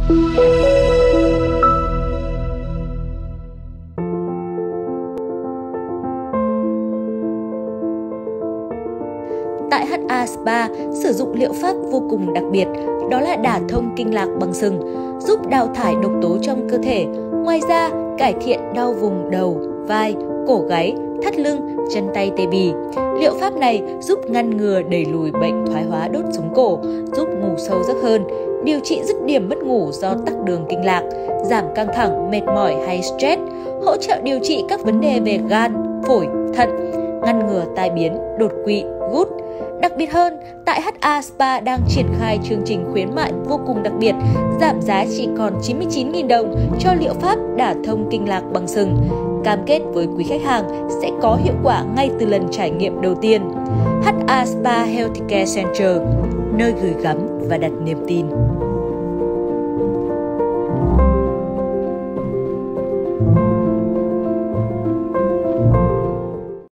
Tại HA Spa sử dụng liệu pháp vô cùng đặc biệt, đó là đả thông kinh lạc bằng sừng, giúp đào thải độc tố trong cơ thể. Ngoài ra, cải thiện đau vùng đầu, vai, cổ gáy, thắt lưng, chân tay tê bì. Liệu pháp này giúp ngăn ngừa đẩy lùi bệnh thoái hóa đốt sống cổ, giúp ngủ sâu giấc hơn, điều trị dứt điểm mất ngủ do tắc đường kinh lạc, giảm căng thẳng, mệt mỏi hay stress, hỗ trợ điều trị các vấn đề về gan, phổi, thận, ngăn ngừa tai biến, đột quỵ, gút. Đặc biệt hơn, tại HA Spa đang triển khai chương trình khuyến mại vô cùng đặc biệt, giảm giá chỉ còn 99.000 đồng cho liệu pháp đả thông kinh lạc bằng sừng. Cam kết với quý khách hàng sẽ có hiệu quả ngay từ lần trải nghiệm đầu tiên. HA Spa Healthcare Center, nơi gửi gắm và đặt niềm tin.